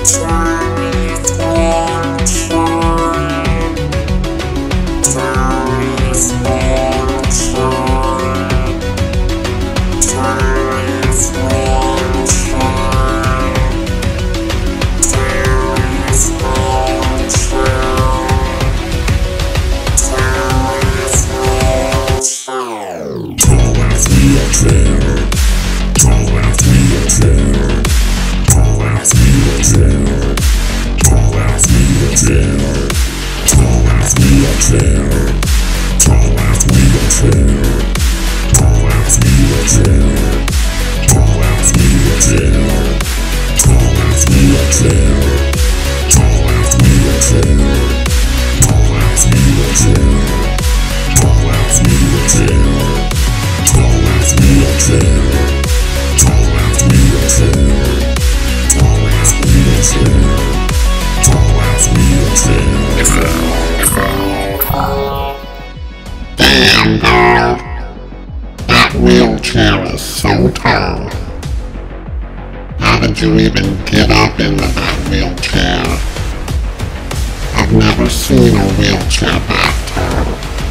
Damn, girl. That wheelchair is so tall. How did you even get up into that wheelchair? I've never seen a wheelchair that tall.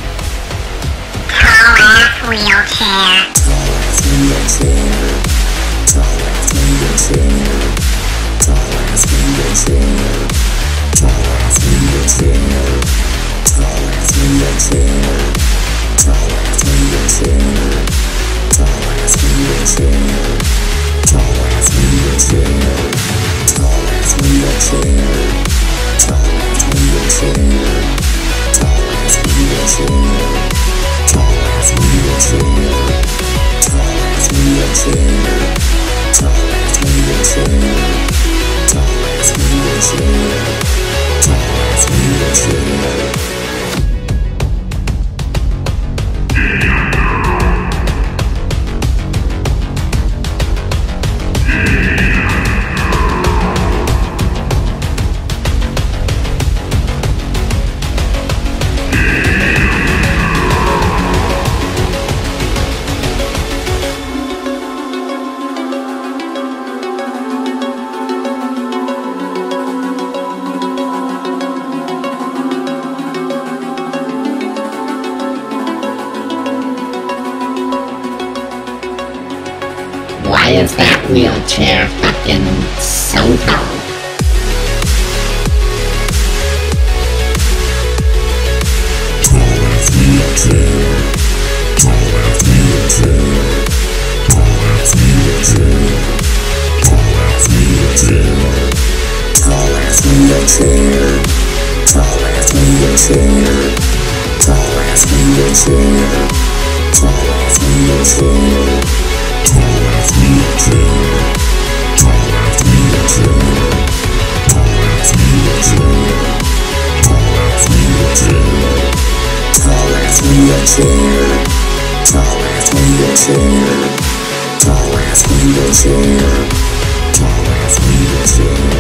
Tall-ass wheelchair. Tall-ass wheelchair. Tall-ass wheelchair. Tall-ass wheelchair. Tall-ass wheelchair. Tall-ass wheelchair. Tall-ass wheelchair. Tall-ass wheelchair. Tall-ass wheelchair. Tall-ass wheelchair. Tall-ass wheelchair. Tall-ass wheelchair. Tall-ass wheelchair. Tall-ass wheelchair. Tall-ass wheelchair. Tall-ass wheelchair. Tall-ass wheelchair. Why is that wheelchair fucking so tall? Tall-ass wheelchair. Tall-ass wheelchair. Tall-ass wheelchair. Tall-ass wheelchair. Tall-ass wheelchair. Tall-ass wheelchair. Tall-ass wheelchair. Tall-ass wheelchair. Tall-ass wheelchair. Tall-ass wheelchair. Tall-ass wheelchair. Tall-ass wheelchair. Tall-ass wheelchair. Tall-ass wheelchair. Tall-ass wheelchair. Tall-ass wheelchair.